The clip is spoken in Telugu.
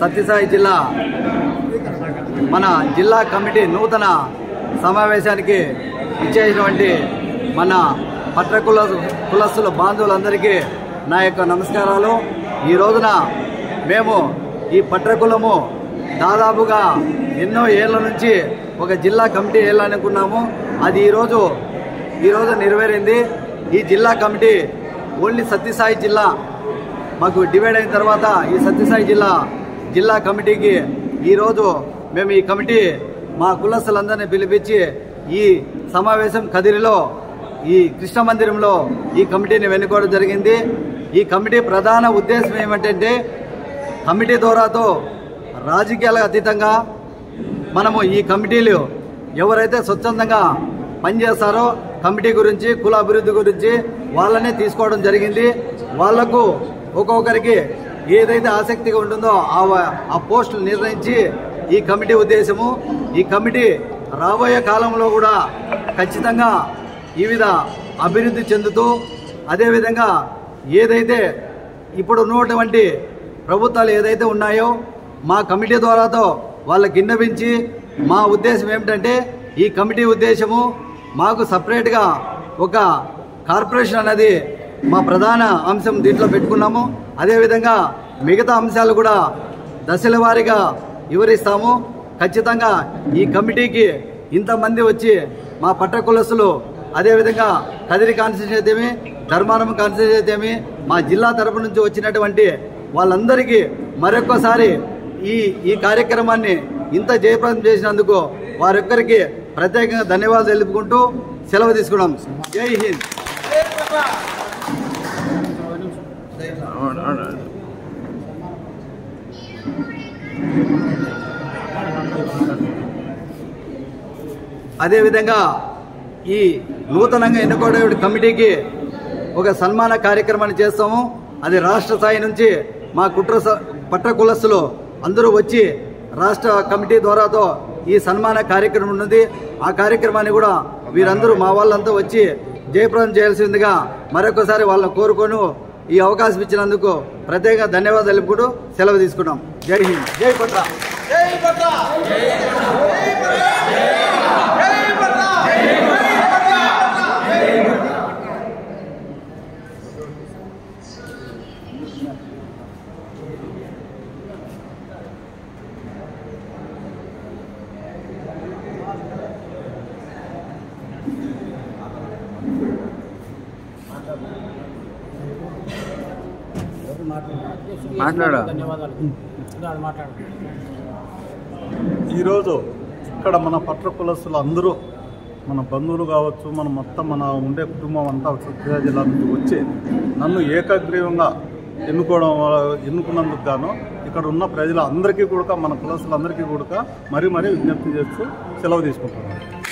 సత్యసాయి జిల్లా మన జిల్లా కమిటీ నూతన సమావేశానికి ఇచ్చేటువంటి మన పట్ర కులస్తుల బాంధవులందరికీ నా యొక్క నమస్కారాలు. ఈ రోజున మేము ఈ పట్ర కులము దాదాపుగా ఎన్నో ఏళ్ల నుంచి ఒక జిల్లా కమిటీ వేయాలనుకున్నాము. అది ఈరోజు నెరవేరింది. ఈ జిల్లా కమిటీ ఓన్లీ సత్యసాయి జిల్లా మాకు డివైడ్ అయిన తర్వాత ఈ సత్యసాయి జిల్లా కమిటీకి ఈరోజు మేము ఈ కమిటీ మా కులస్తులందరినీ పిలిపించి ఈ సమావేశం కదిరిలో ఈ కృష్ణ మందిరంలో ఈ కమిటీని వెన్నుకోవడం జరిగింది. ఈ కమిటీ ప్రధాన ఉద్దేశం ఏమిటంటే కమిటీ ద్వారాతో రాజకీయాలకు అతీతంగా మనము ఈ కమిటీలు ఎవరైతే స్వచ్ఛందంగా పనిచేస్తారో కమిటీ గురించి కుల అభివృద్ధి గురించి వాళ్ళనే తీసుకోవడం జరిగింది. వాళ్లకు ఒక్కొక్కరికి ఏదైతే ఆసక్తిగా ఉంటుందో ఆ పోస్టులు నిర్ణయించి ఈ కమిటీ ఉద్దేశము. ఈ కమిటీ రాబోయే కాలంలో కూడా ఖచ్చితంగా ఈ విధ అభివృద్ధి చెందుతూ అదేవిధంగా ఏదైతే ఇప్పుడు ఉన్నటువంటి ప్రభుత్వాలు ఏదైతే ఉన్నాయో మా కమిటీ ద్వారాతో వాళ్ళకి విన్నవించి మా ఉద్దేశం ఏమిటంటే ఈ కమిటీ ఉద్దేశము మాకు సపరేట్గా ఒక కార్పొరేషన్ అనేది మా ప్రధాన అంశం దీంట్లో పెట్టుకున్నాము. అదేవిధంగా మిగతా అంశాలు కూడా దశల వారీగా వివరిస్తాము. ఖచ్చితంగా ఈ కమిటీకి ఇంతమంది వచ్చి మా పట్ట కులస్తులు అదేవిధంగా కదిరి కాన్స్టిట్యూన్సీ అయితేమి ధర్మారం కాన్స్టిట్యూన్సీ అయితేమి మా జిల్లా తరపు నుంచి వచ్చినటువంటి వాళ్ళందరికీ మరొక్కసారి ఈ కార్యక్రమాన్ని ఇంత జయప్రదం చేసినందుకు వారొక్కరికి ప్రత్యేకంగా ధన్యవాదాలు తెలుపుకుంటూ సెలవు తీసుకున్నాం. జై హింద్. అదేవిధంగా ఈ నూతనంగా ఎన్నుకోబడే కమిటీకి ఒక సన్మాన కార్యక్రమాన్ని చేస్తాము. అది రాష్ట్ర స్థాయి నుంచి మా పట్ట కులస్తులు అందరూ వచ్చి రాష్ట్ర కమిటీ ద్వారాతో ఈ సన్మాన కార్యక్రమం ఉన్నది. ఆ కార్యక్రమాన్ని కూడా వీరందరూ మా వాళ్ళంతా వచ్చి జయప్రదం చేయాల్సిందిగా మరొకసారి వాళ్ళని కోరుకొని ఈ అవకాశం ఇచ్చినందుకు ప్రత్యేకంగా ధన్యవాదాలు తెలుపుకుంటూ సెలవు తీసుకున్నాం. జై హింద్. జై పట్ర. జై పట్ర. ఈరోజు ఇక్కడ మన పట్ర కులస్తులు అందరూ మన బంధువులు కావచ్చు మన మొత్తం మన ఉండే కుటుంబం అంతా సత్యసాయి జిల్లా నుంచి వచ్చి నన్ను ఏకగ్రీవంగా ఎన్నుకున్నందుకు గాను ఇక్కడ ఉన్న ప్రజలందరికీ కూడా మన కులస్తులందరికీ కూడా మరీ విజ్ఞప్తి చేస్తూ సెలవు తీసుకుంటున్నాను.